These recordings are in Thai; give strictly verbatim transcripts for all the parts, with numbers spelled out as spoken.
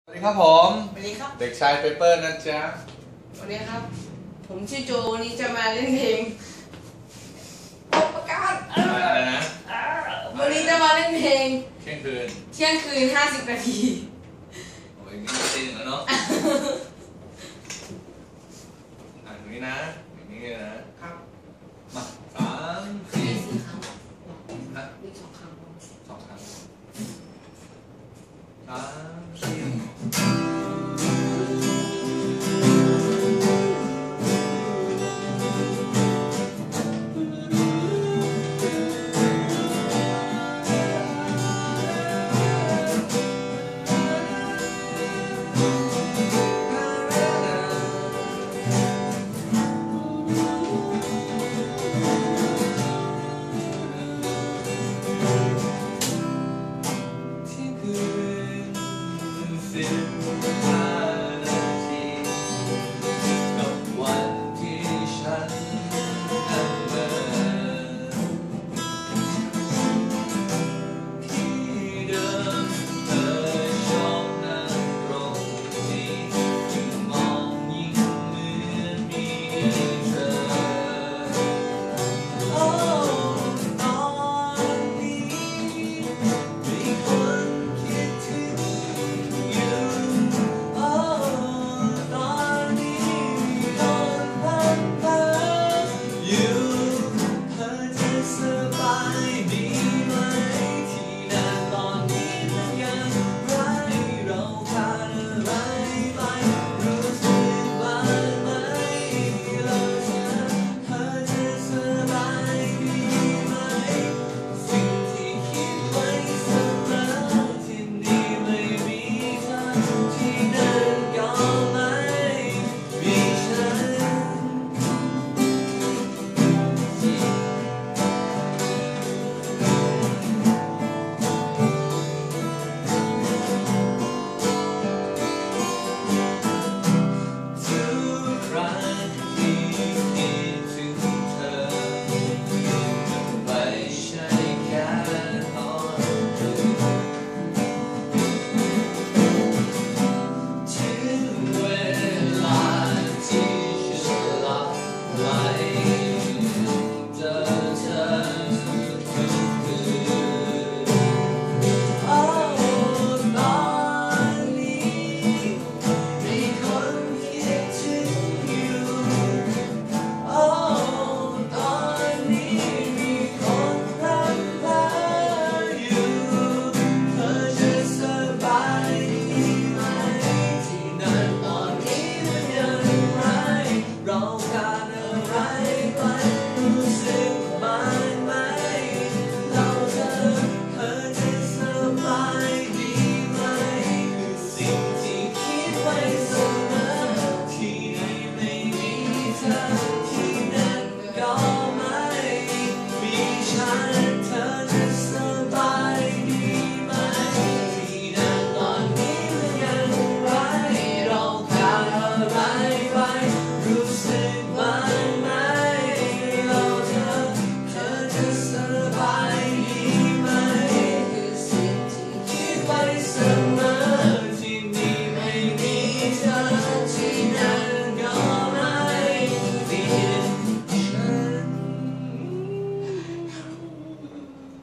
สวัสดีครับผมสวัสดีครับเด็กชายเปเปอร์นะจ๊ะสวัสดีครับผมชื่อโจวันนี้จะมาเล่นเพลงประกาศอะไรนะวันนี้จะมาเล่นเพลงเที่ยงคืนเที่ยงคืนห้าสิบนาทีโอ้ยนี่ตีหนึ่งแล้วเนาะอ่านตรงนี้นะอย่างนี้นะครับมาสามสี่สี่ครั้งฮะมีสองครั้งสองครั้งสามสี่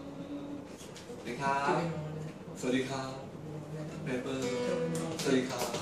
สวัสดีครับ สวัสดีครับเปเปอร์สวัสดีครับ